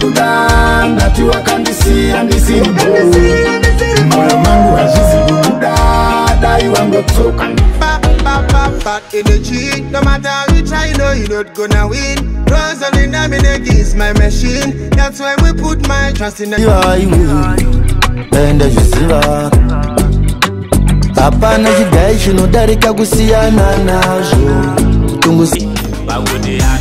kuda ngati wakandisiya ndisipo moyo mangu hazizi kuda dai wangu tsoka Bad energy, no matter how you try, no, you're not gonna win. Rosalind, I'm in against my machine. That's why we put my trust in the Enda jiziva Hapana jidai shino darika kusiyana nazo Tungusi Bagudi